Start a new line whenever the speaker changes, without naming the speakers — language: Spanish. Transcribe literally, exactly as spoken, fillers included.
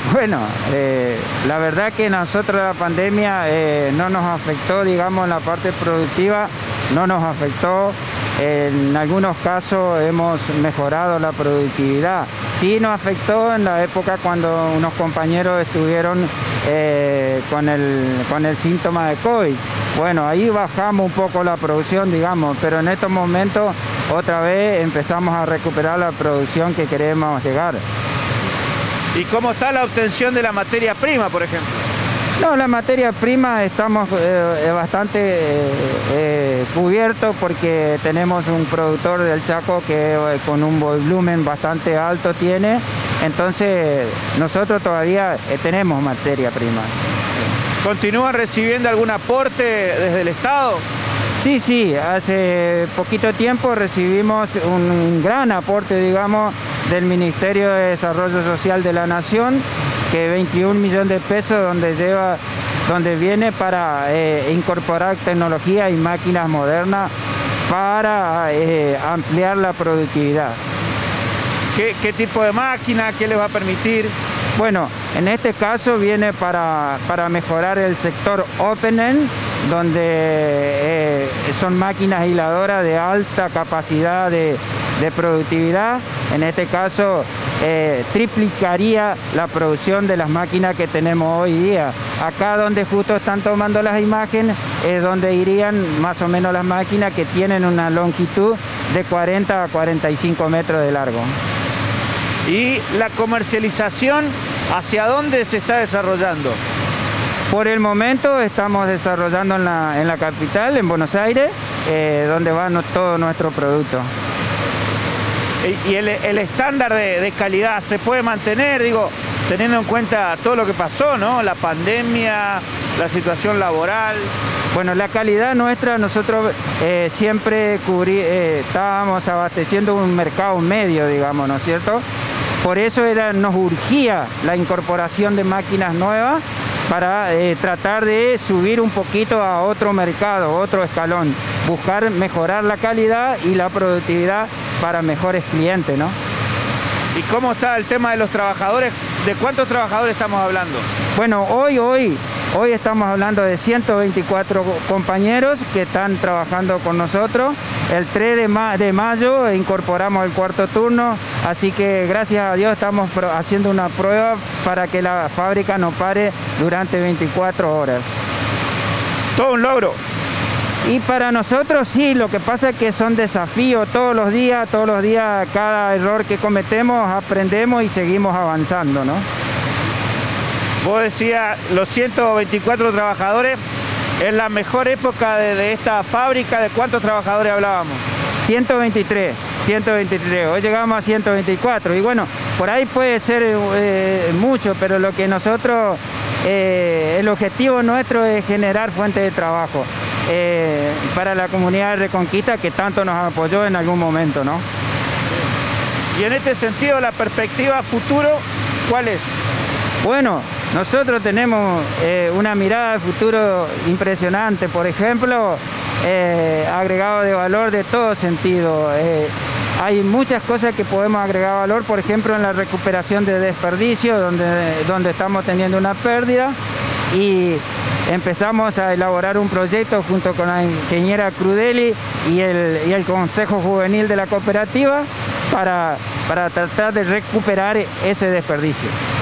Bueno, eh, la verdad que nosotros la pandemia eh, no nos afectó, digamos, en la parte productiva, no nos afectó. En algunos casos hemos mejorado la productividad. Sí nos afectó en la época cuando unos compañeros estuvieron eh, con el, con el síntoma de COVID. Bueno, ahí bajamos un poco la producción, digamos, pero en estos momentos otra vez empezamos a recuperar la producción que queremos llegar.
¿Y cómo está la obtención de la materia prima, por ejemplo?
No, la materia prima estamos eh, bastante eh, eh, cubiertos porque tenemos un productor del Chaco que eh, con un volumen bastante alto tiene, entonces nosotros todavía eh, tenemos materia prima.
¿Continúan recibiendo algún aporte desde el Estado?
Sí, sí, hace poquito tiempo recibimos un gran aporte, digamos, del Ministerio de Desarrollo Social de la Nación, que veintiún millones de pesos donde lleva, donde viene para eh, incorporar tecnología y máquinas modernas para eh, ampliar la productividad.
¿Qué, qué tipo de máquina? ¿Qué les va a permitir?
Bueno, en este caso viene para, para mejorar el sector open end, donde eh, son máquinas hiladoras de alta capacidad de, de productividad. En este caso eh, triplicaría la producción de las máquinas que tenemos hoy día. Acá donde justo están tomando las imágenes es donde irían más o menos las máquinas que tienen una longitud de cuarenta a cuarenta y cinco metros de largo.
¿Y la comercialización hacia dónde se está desarrollando?
Por el momento estamos desarrollando en la, en la capital, en Buenos Aires, eh, donde va no, todo nuestro producto.
¿Y el, el estándar de, de calidad se puede mantener, digo, teniendo en cuenta todo lo que pasó, ¿no? La pandemia, la situación laboral.
Bueno, la calidad nuestra, nosotros eh, siempre cubrí, eh, estábamos abasteciendo un mercado medio, digamos, ¿no es cierto? Por eso era, nos urgía la incorporación de máquinas nuevas para eh, tratar de subir un poquito a otro mercado, otro escalón, buscar mejorar la calidad y la productividad para mejores clientes, ¿no?
¿Y cómo está el tema de los trabajadores? ¿De cuántos trabajadores estamos hablando?
Bueno, hoy, hoy, hoy estamos hablando de ciento veinticuatro compañeros que están trabajando con nosotros. El tres de, ma de mayo incorporamos el cuarto turno, así que gracias a Dios estamos haciendo una prueba para que la fábrica no pare durante veinticuatro horas.
Todo un logro.
Y para nosotros sí, lo que pasa es que son desafíos todos los días, todos los días, cada error que cometemos aprendemos y seguimos avanzando, ¿no?
Vos decías, los ciento veinticuatro trabajadores, ¿es la mejor época de, de esta fábrica? ¿De cuántos trabajadores hablábamos?
ciento veintitrés, ciento veintitrés, hoy llegamos a ciento veinticuatro y bueno, por ahí puede ser eh, mucho, pero lo que nosotros, eh, el objetivo nuestro es generar fuentes de trabajo. Eh, para la comunidad de Reconquista que tanto nos apoyó en algún momento, ¿no?
Y en este sentido, la perspectiva futuro, ¿cuál es?
Bueno, nosotros tenemos eh, una mirada de futuro impresionante, por ejemplo, eh, agregado de valor de todo sentido. Eh, hay muchas cosas que podemos agregar valor, por ejemplo, en la recuperación de desperdicio, donde, donde estamos teniendo una pérdida, y empezamos a elaborar un proyecto junto con la ingeniera Crudeli y el, y el Consejo Juvenil de la Cooperativa para, para tratar de recuperar ese desperdicio.